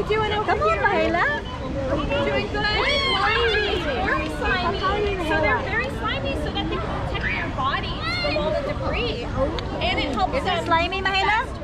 you doing over Come on, here? Mahela. Doing good? Very slimy. So they're very slimy so that they can protect their bodies from all the debris. And it helps Is it them slimy, Mahela?